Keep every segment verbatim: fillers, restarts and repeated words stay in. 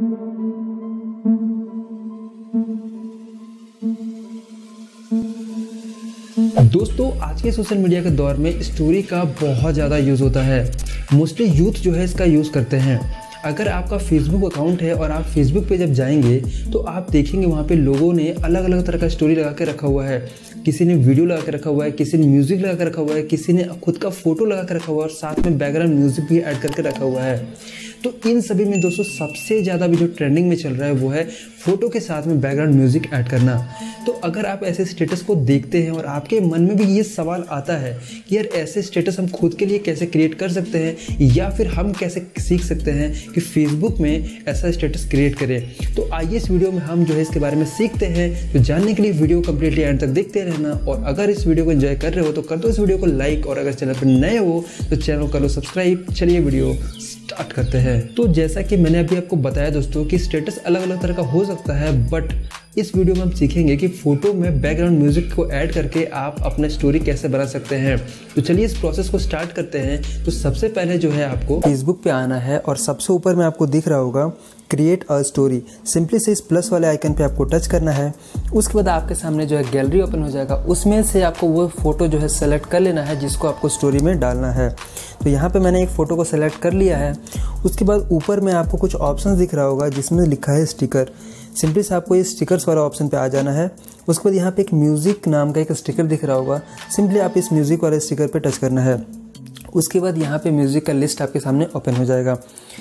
दोस्तों, आज के सोशल मीडिया के दौर में स्टोरी का बहुत ज़्यादा यूज़ होता है। मोस्टली यूथ जो है इसका यूज़ करते हैं। अगर आपका फेसबुक अकाउंट है और आप फेसबुक पे जब जाएंगे तो आप देखेंगे वहाँ पे लोगों ने अलग अलग तरह का स्टोरी लगा के रखा हुआ है। किसी ने वीडियो लगा के रखा हुआ है, किसी ने म्यूज़िक लगा के रखा हुआ है, किसी ने खुद का फ़ोटो लगा के रखा हुआ है और साथ में बैकग्राउंड म्यूज़िक भी ऐड करके रखा हुआ है। तो इन सभी में दोस्तों सबसे ज़्यादा भी जो ट्रेंडिंग में चल रहा है वो है फ़ोटो के साथ में बैकग्राउंड म्यूज़िक ऐड करना। तो अगर आप ऐसे स्टेटस को देखते हैं और आपके मन में भी ये सवाल आता है कि यार ऐसे स्टेटस हम खुद के लिए कैसे क्रिएट कर सकते हैं या फिर हम कैसे सीख सकते हैं कि फेसबुक में ऐसा स्टेटस क्रिएट करें, तो आइए इस वीडियो में हम जो है इसके बारे में सीखते हैं। तो जानने के लिए वीडियो कंप्लीटली एंड तक देखते रहना और अगर इस वीडियो को एंजॉय कर रहे हो तो कर दो इस वीडियो को लाइक और अगर चैनल पर नए हो तो चैनल को कर लो सब्सक्राइब। चलिए वीडियो स्टार्ट करते हैं। तो जैसा कि मैंने अभी आपको बताया दोस्तों कि स्टेटस अलग अलग तरह का हो सकता है, बट इस वीडियो में हम सीखेंगे कि फ़ोटो में बैकग्राउंड म्यूज़िक को ऐड करके आप अपना स्टोरी कैसे बना सकते हैं। तो चलिए इस प्रोसेस को स्टार्ट करते हैं। तो सबसे पहले जो है आपको फेसबुक पे आना है और सबसे ऊपर में आपको दिख रहा होगा क्रिएट अ स्टोरी। सिंपली से इस प्लस वाले आइकन पे आपको टच करना है। उसके बाद आपके सामने जो है गैलरी ओपन हो जाएगा, उसमें से आपको वो फ़ोटो जो है सेलेक्ट कर लेना है जिसको आपको स्टोरी में डालना है। तो यहाँ पे मैंने एक फ़ोटो को सेलेक्ट कर लिया है। उसके बाद ऊपर में आपको कुछ ऑप्शन दिख रहा होगा जिसमें लिखा है स्टिकर। सिंपली से आपको ये स्टिकर्स वाला ऑप्शन पे आ जाना है। उसके बाद यहाँ पे एक म्यूज़िक नाम का एक स्टिकर दिख रहा होगा, सिंपली आप इस म्यूज़िक वाले स्टिकर पे टच करना है। उसके बाद यहाँ पे म्यूज़िक का लिस्ट आपके सामने ओपन हो जाएगा।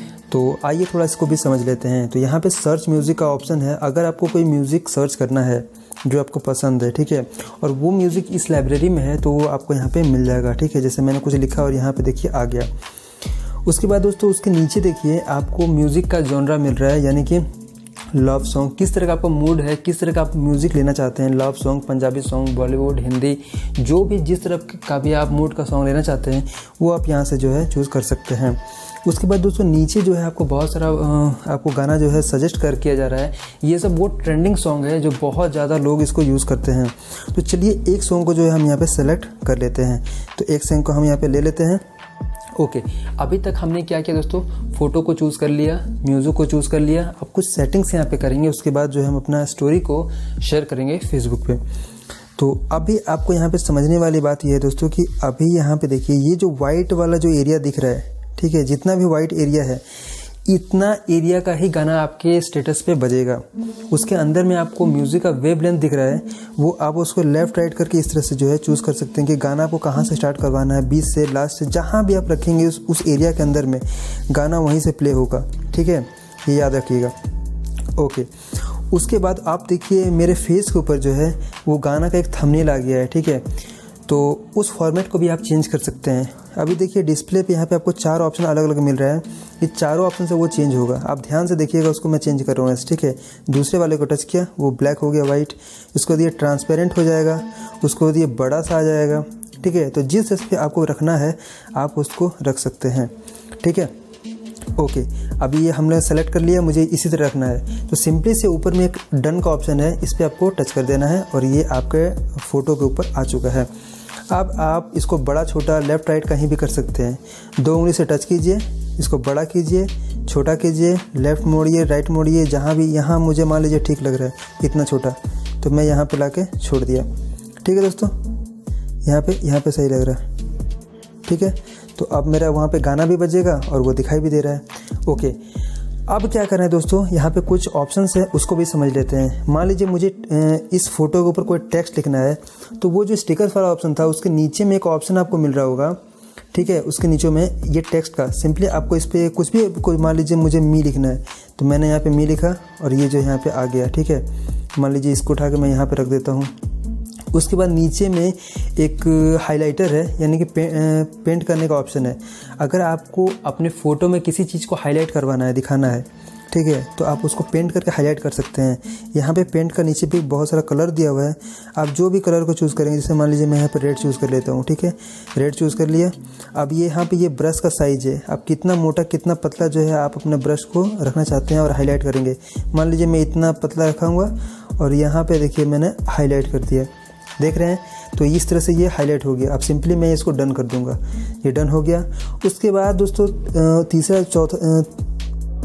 तो आइए थोड़ा इसको भी समझ लेते हैं। तो यहाँ पे सर्च म्यूज़िक का ऑप्शन है। अगर आपको कोई म्यूज़िक सर्च करना है जो आपको पसंद है, ठीक है, और वो म्यूज़िक इस लाइब्रेरी में है तो वो आपको यहाँ पे मिल जाएगा, ठीक है। जैसे मैंने कुछ लिखा और यहाँ पे देखिए आ गया। उसके बाद दोस्तों उसके नीचे देखिए आपको म्यूज़िक का जॉनरा मिल रहा है, यानी कि लव सॉन्ग, किस तरह का आपका मूड है, किस तरह का आप म्यूज़िक लेना चाहते हैं। Love song, Punjabi song, Bollywood, Hindi, जो भी जिस तरह का भी आप मूड का सॉन्ग लेना चाहते हैं वो आप यहाँ से जो है चूज़ कर सकते हैं। उसके बाद दोस्तों नीचे जो है आपको बहुत सारा आपको गाना जो है सजेस्ट कर किया जा रहा है। ये सब वो ट्रेंडिंग सॉन्ग है जो बहुत ज़्यादा लोग इसको यूज़ करते हैं। तो चलिए एक सॉन्ग को जो है हम यहाँ पर सेलेक्ट कर लेते हैं। तो एक सॉन्ग को हम यहाँ पर ले लेते हैं। ओके okay, अभी तक हमने क्या किया दोस्तों, फ़ोटो को चूज़ कर लिया, म्यूज़िक को चूज़ कर लिया। अब कुछ सेटिंग्स यहाँ पे करेंगे, उसके बाद जो है हम अपना स्टोरी को शेयर करेंगे फेसबुक पे। तो अभी आपको यहाँ पे समझने वाली बात यह है दोस्तों कि अभी यहाँ पे देखिए ये जो वाइट वाला जो एरिया दिख रहा है, ठीक है, जितना भी वाइट एरिया है इतना एरिया का ही गाना आपके स्टेटस पे बजेगा। उसके अंदर में आपको म्यूज़िक का वेव लेंथ दिख रहा है, वो आप उसको लेफ़्ट राइट करके इस तरह से जो है चूज़ कर सकते हैं कि गाना आपको कहाँ से स्टार्ट करवाना है, बीच से लास्ट से, जहाँ भी आप रखेंगे उस उस एरिया के अंदर में गाना वहीं से प्ले होगा, ठीक है, ये याद रखिएगा। ओके, उसके बाद आप देखिए मेरे फेस के ऊपर जो है वो गाना का एक थंबनेल आ गया है, ठीक है। तो उस फॉर्मेट को भी आप चेंज कर सकते हैं। अभी देखिए डिस्प्ले पे यहाँ पे आपको चार ऑप्शन अलग अलग मिल रहा है, ये चारों ऑप्शन से वो चेंज होगा। आप ध्यान से देखिएगा, उसको मैं चेंज कर रहा हूँ, ठीक है। दूसरे वाले को टच किया, वो ब्लैक हो गया, वाइट। इसको दिए ट्रांसपेरेंट हो जाएगा, उसको दिए बड़ा सा आ जाएगा, ठीक है। तो जिस साइज पे आपको रखना है आप उसको रख सकते हैं, ठीक है। ओके, अभी ये हमने सेलेक्ट कर लिया, मुझे इसी तरह रखना है। तो सिंपली से ऊपर में एक डन का ऑप्शन है, इस पर आपको टच कर देना है और ये आपके फ़ोटो के ऊपर आ चुका है। अब आप इसको बड़ा छोटा लेफ़्ट राइट कहीं भी कर सकते हैं। दो उंगली से टच कीजिए, इसको बड़ा कीजिए, छोटा कीजिए, लेफ़्ट मोड़िए, राइट मोड़िए, जहाँ भी, यहाँ मुझे मान लीजिए ठीक लग रहा है इतना छोटा, तो मैं यहाँ पे लाके छोड़ दिया, ठीक है दोस्तों। यहाँ पे यहाँ पे सही लग रहा है, ठीक है। तो अब मेरा वहाँ पे गाना भी बजेगा और वो दिखाई भी दे रहा है। ओके, अब क्या करना है दोस्तों, यहाँ पे कुछ ऑप्शंस है उसको भी समझ लेते हैं। मान लीजिए मुझे इस फोटो के ऊपर कोई टेक्स्ट लिखना है, तो वो जो स्टिकर्स वाला ऑप्शन था उसके नीचे में एक ऑप्शन आपको मिल रहा होगा, ठीक है। उसके नीचे में ये टेक्स्ट का सिंपली आपको इस पर कुछ भी, कोई मान लीजिए मुझे मी लिखना है तो मैंने यहाँ पे मी लिखा और ये जो यहाँ पे आ गया, ठीक है। मान लीजिए इसको उठा के मैं यहाँ पे रख देता हूँ। उसके बाद नीचे में एक हाइलाइटर है, यानी कि पे, पेंट करने का ऑप्शन है। अगर आपको अपने फ़ोटो में किसी चीज़ को हाईलाइट करवाना है, दिखाना है, ठीक है, तो आप उसको पेंट करके हाईलाइट कर सकते हैं। यहाँ पे पेंट का नीचे भी बहुत सारा कलर दिया हुआ है, आप जो भी कलर को चूज़ करेंगे। जैसे मान लीजिए मैं यहाँ पे रेड चूज़ कर लेता हूँ, ठीक है, रेड चूज़ कर लिया। अब ये यहाँ पे ये ब्रश का साइज़ है, आप कितना मोटा कितना पतला जो है आप अपने ब्रश को रखना चाहते हैं और हाईलाइट करेंगे। मान लीजिए मैं इतना पतला रखाऊँगा और यहाँ पर देखिए मैंने हाईलाइट कर दिया, देख रहे हैं। तो इस तरह से ये हाईलाइट हो गया। अब सिंपली मैं इसको डन कर दूंगा, ये डन हो गया। उसके बाद दोस्तों तीसरा चौथा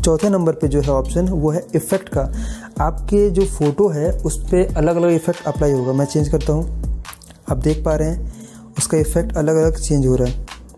चौथे नंबर पे जो है ऑप्शन वो है इफ़ेक्ट का। आपके जो फ़ोटो है उस पर अलग अलग इफ़ेक्ट अप्लाई होगा। मैं चेंज करता हूँ, आप देख पा रहे हैं उसका इफ़ेक्ट अलग अलग चेंज हो रहा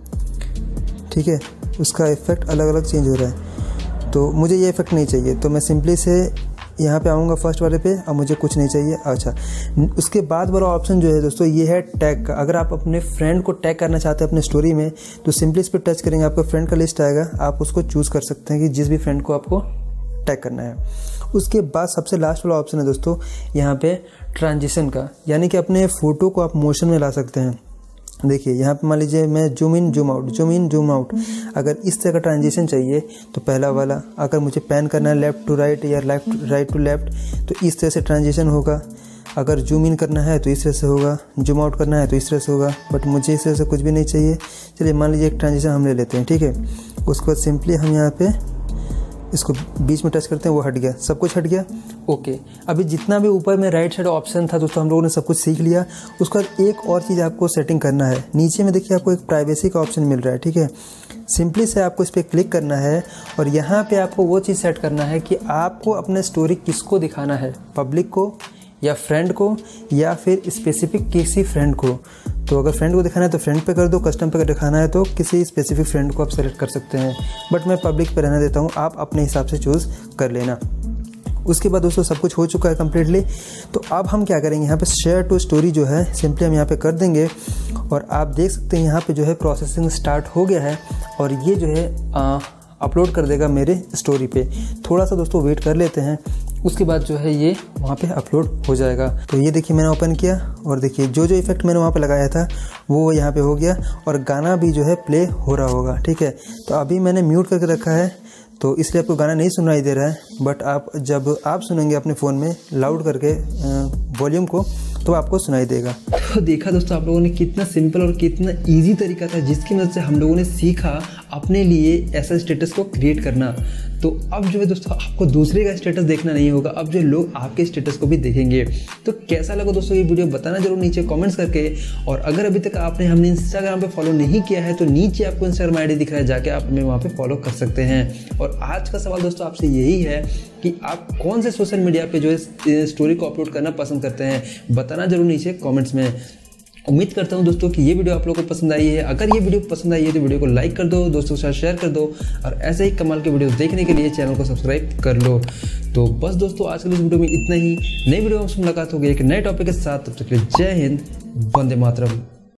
है, ठीक है, उसका इफ़ेक्ट अलग अलग चेंज हो रहा है। तो मुझे ये इफ़ेक्ट नहीं चाहिए, तो मैं सिंपली से यहाँ पे आऊँगा फर्स्ट वाले पे। अब मुझे कुछ नहीं चाहिए। अच्छा, उसके बाद वाला ऑप्शन जो है दोस्तों ये है टैग का। अगर आप अपने फ्रेंड को टैग करना चाहते हैं अपने स्टोरी में, तो सिंपली इस पर टच करेंगे, आपका फ्रेंड का लिस्ट आएगा, आप उसको चूज़ कर सकते हैं कि जिस भी फ्रेंड को आपको टैग करना है। उसके बाद सबसे लास्ट वाला ऑप्शन है दोस्तों यहाँ पे ट्रांजिशन का, यानी कि अपने फ़ोटो को आप मोशन में ला सकते हैं। देखिए यहाँ पे मान लीजिए मैं zoom in zoom out zoom in zoom out, अगर इस तरह का ट्रांजिशन चाहिए तो पहला वाला, अगर मुझे पैन करना है लेफ़्ट टू राइट या लेफ्ट राइट टू लेफ्ट तो इस तरह से ट्रांजिशन होगा। अगर जूम इन करना है तो इस तरह से होगा, जूम आउट करना है तो इस तरह से होगा, बट मुझे इस तरह से कुछ भी नहीं चाहिए। चलिए मान लीजिए एक ट्रांजिशन हम ले लेते हैं, ठीक है। उसके बाद सिंपली हम यहाँ पे इसको बीच में टच करते हैं, वो हट गया, सब कुछ हट गया। ओके, अभी जितना भी ऊपर में राइट साइड ऑप्शन था दोस्तों हम लोगों ने सब कुछ सीख लिया। उसके बाद एक और चीज़ आपको सेटिंग करना है। नीचे में देखिए आपको एक प्राइवेसी का ऑप्शन मिल रहा है, ठीक है। सिंपली से आपको इस पर क्लिक करना है और यहाँ पे आपको वो चीज़ सेट करना है कि आपको अपने स्टोरी किसको दिखाना है, पब्लिक को या फ्रेंड को या फिर स्पेसिफिक किसी फ्रेंड को। तो अगर फ्रेंड को दिखाना है तो फ्रेंड पे कर दो, कस्टम पे दिखाना है तो किसी स्पेसिफिक फ्रेंड को आप सेलेक्ट कर सकते हैं, बट मैं पब्लिक पे रहने देता हूँ, आप अपने हिसाब से चूज़ कर लेना। उसके बाद दोस्तों सब कुछ हो चुका है कम्प्लीटली। तो अब हम क्या करेंगे, यहाँ पे शेयर टू स्टोरी जो है सिंपली हम यहाँ पे कर देंगे और आप देख सकते हैं यहाँ पे जो है प्रोसेसिंग स्टार्ट हो गया है और ये जो है आ, अपलोड कर देगा मेरे स्टोरी पे। थोड़ा सा दोस्तों वेट कर लेते हैं, उसके बाद जो है ये वहाँ पे अपलोड हो जाएगा। तो ये देखिए मैंने ओपन किया और देखिए जो जो इफेक्ट मैंने वहाँ पे लगाया था वो यहाँ पे हो गया और गाना भी जो है प्ले हो रहा होगा, ठीक है। तो अभी मैंने म्यूट करके रखा है तो इसलिए आपको गाना नहीं सुनाई दे रहा है, बट आप जब आप सुनेंगे अपने फ़ोन में लाउड करके वॉल्यूम को तो आपको सुनाई देगा। तो देखा दोस्तों आप लोगों ने कितना सिंपल और कितना इजी तरीका था जिसकी मदद से हम लोगों ने सीखा अपने लिए ऐसा स्टेटस को क्रिएट करना। तो अब जो है दोस्तों आपको दूसरे का स्टेटस देखना नहीं होगा, अब जो लोग आपके स्टेटस को भी देखेंगे। तो कैसा लगा दोस्तों ये वीडियो बताना जरूर नीचे कमेंट्स करके। और अगर अभी तक आपने हमने इंस्टाग्राम पे फॉलो नहीं किया है तो नीचे आपको इंस्टाग्राम आई डी दिख रहा है, जाके आप हमें वहाँ पे फॉलो कर सकते हैं। और आज का सवाल दोस्तों आपसे यही है कि आप कौन से सोशल मीडिया पे जो है स्टोरी को अपलोड करना पसंद करते हैं, बताना जरूर नीचे कमेंट्स में। उम्मीद करता हूं दोस्तों कि ये वीडियो आप लोगों को पसंद आई है। अगर ये वीडियो पसंद आई है तो वीडियो को लाइक कर दो, दोस्तों के साथ शेयर कर दो और ऐसे ही कमाल के वीडियो देखने के लिए चैनल को सब्सक्राइब कर लो। तो बस दोस्तों आज के इस वीडियो में इतना ही। नई वीडियो में मुलाकात होगी एक नए टॉपिक के साथ, तब तक के लिए जय हिंद, वंदे मातरम।